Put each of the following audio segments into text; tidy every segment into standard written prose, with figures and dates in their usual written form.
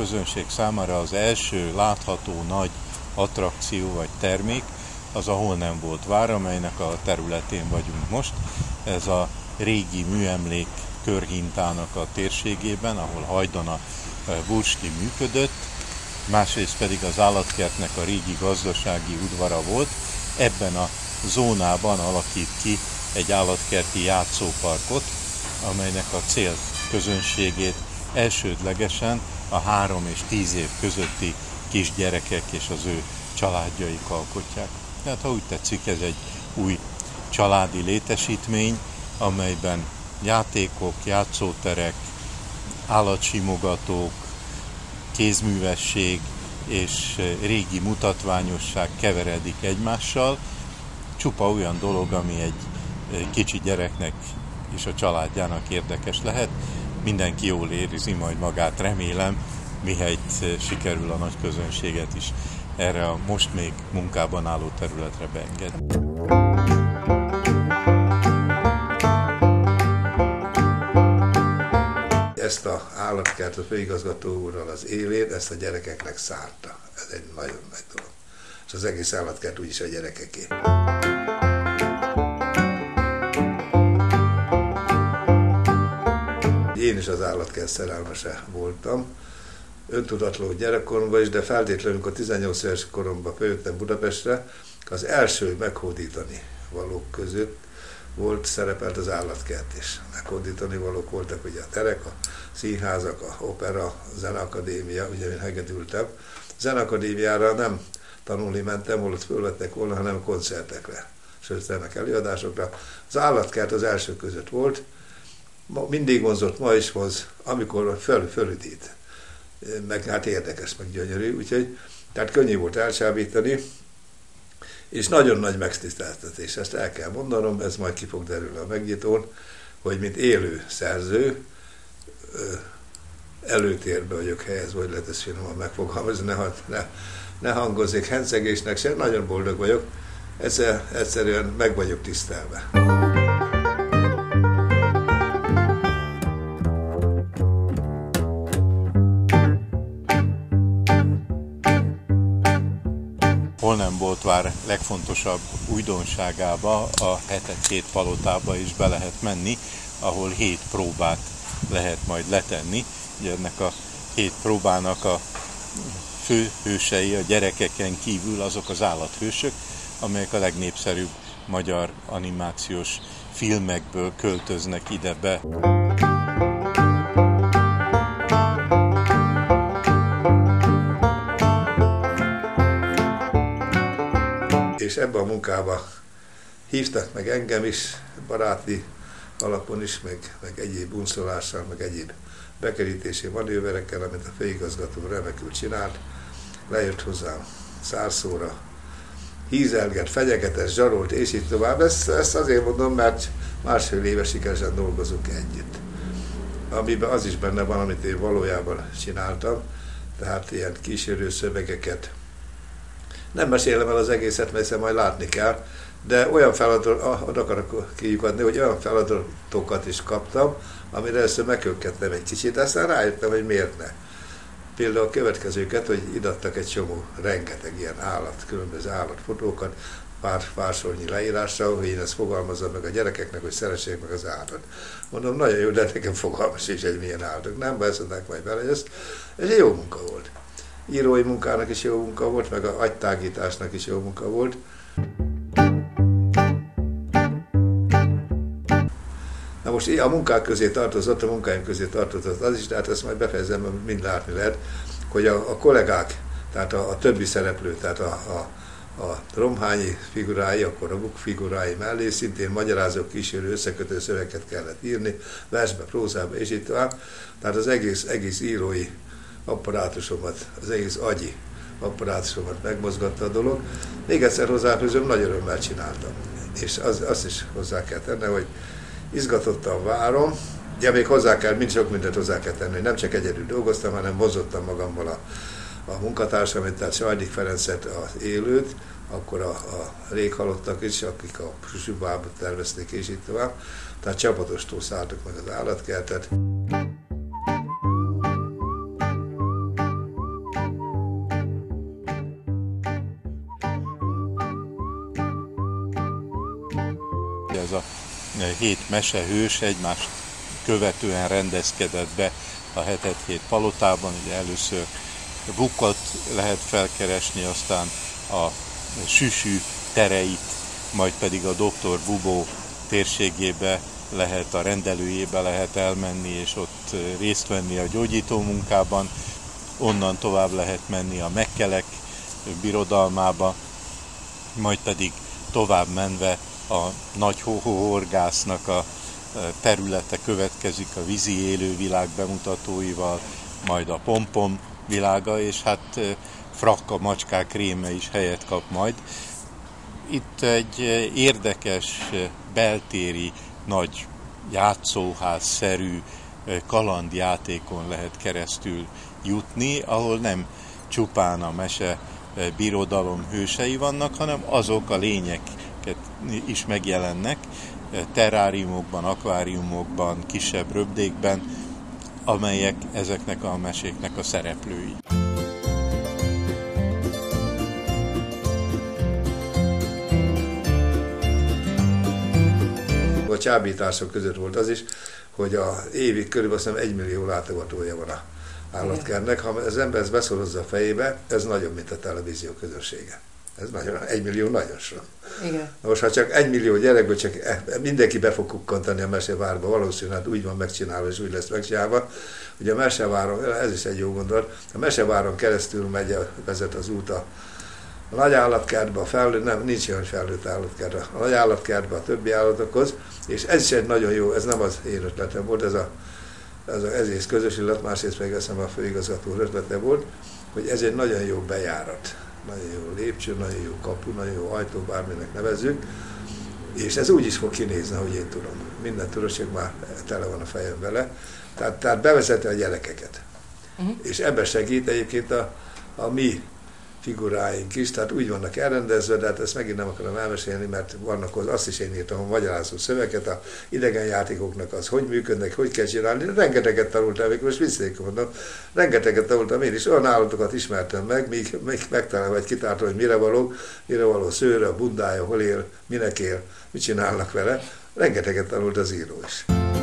közönség számára az első látható nagy attrakció vagy termék az a Hol nem volt vár, amelynek a területén vagyunk most. Ez a régi műemlék körhintának a térségében, ahol hajdan a bursti működött, másrészt pedig az állatkertnek a régi gazdasági udvara volt. Ebben a zónában alakít ki egy állatkerti játszóparkot, amelynek a célközönségét elsődlegesen a 3 és 10 év közötti kisgyerekek és az ő családjaik alkotják. Tehát ha úgy tetszik, ez egy új családi létesítmény, amelyben játékok, játszóterek, állatsimogatók, kézművesség és régi mutatványosság keveredik egymással. Csupa olyan dolog, ami egy kicsi gyereknek és a családjának érdekes lehet. Mindenki jól érzi majd magát, remélem, mihelyt sikerül a nagy közönséget is erre a most még munkában álló területre beengedni. Ezt az állatkertet főigazgató úrral az élén, ezt a gyerekeknek szánta. Ez egy nagyon nagy dolog. És az egész állatkert úgyis a gyerekeké. Én is az állatkert szerelmese voltam. Öntudatló gyerekkoromban is, de feltétlenül, amikor 18 éves koromban bejöttem Budapestre, az első meghódítani valók között szerepelt az állatkert is. Meghódítani valók voltak ugye a terek, a színházak, a opera, a zeneakadémia, ugye én hegedültem. A zeneakadémiára nem tanulni mentem, ott fölvettek volna, hanem koncertekre, sőt, ennek előadásokra. Az állatkert az első között volt, mindig vonzott, ma is hoz, amikor fölüdít. Meg hát érdekes, meg gyönyörű, úgyhogy tehát könnyű volt elcsábítani, és nagyon nagy megtiszteltetés, ezt el kell mondanom, ez majd ki fog derülni a megnyitón, hogy mint élő szerző előtérbe vagyok helyezve, hogy lehet ezt finoman megfogalmazni, ne hangozzék hencegésnek sem, nagyon boldog vagyok, egyszerűen meg vagyok tisztelve. Hol nem volt vár legfontosabb újdonságába, a 7 palotába is be lehet menni, ahol 7 próbát lehet majd letenni. Ugye ennek a 7 próbának a fő hősei a gyerekeken kívül azok az állathősök, amelyek a legnépszerűbb magyar animációs filmekből költöznek ide be. És ebben a munkában hívtak meg engem is, baráti alapon is, meg egyéb unszolással, meg egyéb bekerítési manőverekkel, amit a főigazgató remekül csinált. Lejött hozzám szárszóra, hízelget, fenyegetes, zsarolt, és így tovább. Ezt azért mondom, mert másfél éve sikeresen dolgozunk együtt. Amiben az is benne van, amit én valójában csináltam, tehát ilyen kísérő szövegeket. Nem mesélem el az egészet, mert ezt majd látni kell, de olyan feladatot akarok kiukadni, hogy olyan feladatokat is kaptam, amire először megkökkettem egy kicsit, aztán rájöttem, hogy miért ne. Például a következőket, hogy idattak egy csomó, rengeteg ilyen különböző állatfotókat, pár sornyi leírással, hogy én ezt fogalmazzam meg a gyerekeknek, hogy szeressék meg az állatot. Mondom, nagyon jó, de nekem fogalmas is, hogy milyen állatok. Nem, beszélnek majd bele, ez egy jó munka volt. Írói munkának is jó munka volt, meg a agytágításnak is jó munka volt. Na most a munkák közé tartozott, a munkáim közé tartozott az is, de hát ezt majd befejezem, mind látni lehet, hogy a kollégák, tehát a többi szereplő, tehát a Romhányi figurái, a Korobuk figurái mellé szintén magyarázó kísérő összekötő szöveket kellett írni, versbe, prózába és így tovább. Tehát az egész írói apparátusomat, az egész agyi apparátusomat megmozgatta a dolog. Még egyszer hozzáfűzöm, nagy örömmel csináltam. És azt is hozzá kell tenni, hogy izgatottan várom, de még sok mindent hozzá kell tenni, hogy nem csak egyedül dolgoztam, hanem mozottam magammal a munkatársamat, tehát Sajdik Ferencet, az élőt, akkor a réghalottak is, akik a Zsubábot tervezték, és így tovább. Tehát csapatostól szálltuk meg az állatkertet. ez a 7 mesehős egymást követően rendezkedett be a Hetet Hét palotában. Ugye először Bukot lehet felkeresni, aztán a Süsű tereit, majd pedig a Dr. Bubó térségébe lehet, a rendelőjébe lehet elmenni, és ott részt venni a gyógyító munkában. Onnan tovább lehet menni a Mekkelek birodalmába, majd pedig tovább menve a Nagy Hóhorgásznak a területe következik a vízi élővilág bemutatóival, majd a Pompom világa, és hát Frakka macskák réme is helyet kap majd. Itt egy érdekes, beltéri, nagy játszóház-szerű kalandjátékon lehet keresztül jutni, ahol nem csupán a mese birodalom hősei vannak, hanem azok a lényeket is megjelennek terráriumokban, akváriumokban, kisebb röpdékben, amelyek ezeknek a meséknek a szereplői. A csábítások között volt az is, hogy a évig körülbelül 1 millió látogatója van a állatkertnek. Ha az ember ezt beszorozza a fejébe, ez nagyobb, mint a televízió közönsége. Ez nagyon, 1 millió nagyon sok. Igen. Most ha csak 1 millió gyerekből csak mindenki be fog kukkantani a Mesevárba, valószínűleg hát úgy van megcsinálva és úgy lesz megcsinálva, hogy a Meseváron, ez is egy jó gondolat, a Meseváron keresztül vezet az út a nagy állatkertbe, nincs olyan felnőtt állatkertbe, a nagy állatkertbe, a többi állatokhoz, és ez is egy nagyon jó, ez nem az én ötletem volt, ez egész közös illat, másrészt meg eszem a főigazgató ötlete volt, hogy ez egy nagyon jó bejárat, nagyon jó lépcső, nagyon jó kapu, nagyon jó ajtó, bárminek nevezzük, és ez úgy is fog kinézni, ahogy én tudom. Minden tudóség már tele van a fejem vele, tehát bevezeti a gyerekeket. És ebben segít egyébként a mi figuráink is, tehát úgy vannak elrendezve, de hát ezt megint nem akarom elmesélni, mert vannak, azt is én írtam a magyarázó szöveget, a idegen játékoknak az, hogy működnek, hogy kell csinálni, rengeteget tanultam, most visszaték mondom, rengeteget tanultam én is, olyan állatokat ismertem meg, míg megtalálom, vagy kitártam, hogy mire való szőre, a bundája, hol él, minek él, mit csinálnak vele, rengeteget tanult az író is.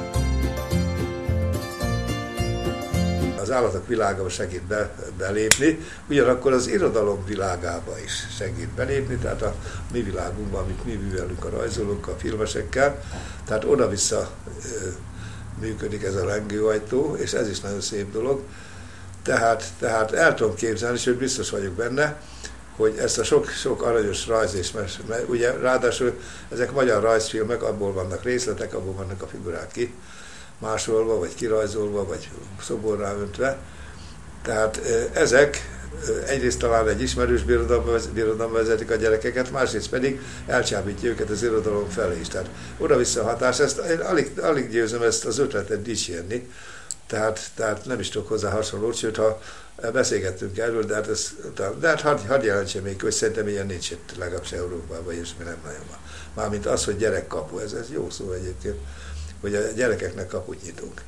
Az állatok világába segít belépni, ugyanakkor az irodalom világába is segít belépni, tehát a mi világunkban, amit mi művelünk a rajzolókkal, a filmesekkel, tehát oda-vissza működik ez a lengőajtó, és ez is nagyon szép dolog. Tehát el tudom képzelni, és biztos vagyok benne, hogy ezt a sok aranyos rajz és ugye ráadásul ezek magyar rajzfilmek, abból vannak részletek, abból vannak a figurák ki, másolva, vagy kirajzolva, vagy szoborrá öntve. Tehát ezek egyrészt talán egy ismerős birodalomba vezetik a gyerekeket, másrészt pedig elcsábítja őket az irodalom felé is. Tehát oda-vissza hatás, én alig győzöm ezt az ötletet dicsérni, tehát nem is tudok hozzá hasonlót, sőt, ha beszélgettünk erről, de hát hadd jelentsem még, hogy szerintem ilyen nincs itt, legalábbis Európában, és mi nem nagyon van. Mármint az, hogy gyerekkapu, ez jó szó egyébként, hogy a gyerekeknek kaput nyitunk.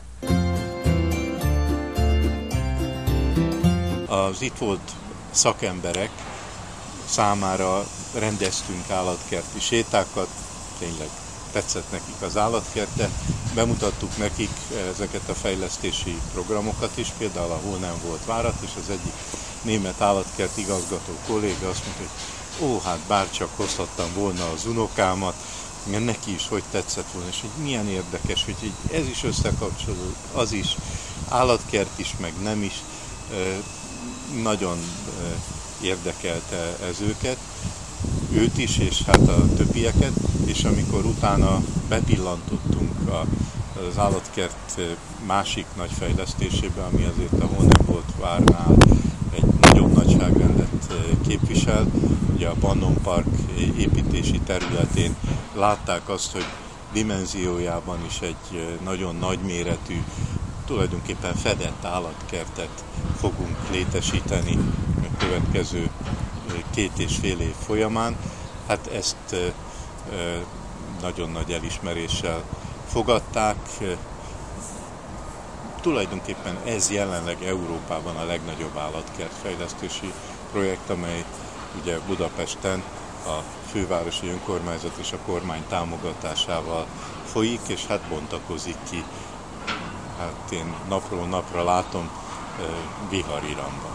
Az itt volt szakemberek számára rendeztünk állatkerti sétákat, tényleg tetszett nekik az állatkert, de bemutattuk nekik ezeket a fejlesztési programokat is, például a Hol nem volt várat, és az egyik német állatkert igazgató kolléga azt mondta, hogy hát bárcsak hozhattam volna az unokámat, mert neki is hogy tetszett volna, és hogy milyen érdekes, hogy ez is összekapcsolódik, az is, állatkert is, meg nem is, nagyon érdekelte ez őt is, és hát a többieket, és amikor utána bepillantottunk az állatkert másik nagy fejlesztésébe, ami azért a Hol nem volt várnál egy nagyobb nagyságrendet képvisel, ugye a Bannon Park építési területén látták azt, hogy dimenziójában is egy nagyon nagyméretű, tulajdonképpen fedett állatkertet fogunk létesíteni a következő 2,5 év folyamán. Hát ezt nagyon nagy elismeréssel fogadták. Tulajdonképpen ez jelenleg Európában a legnagyobb állatkertfejlesztési projekt, amely ugye Budapesten a fővárosi önkormányzat és a kormány támogatásával folyik, és hát bontakozik ki, hát én napról napra látom, vihariramban.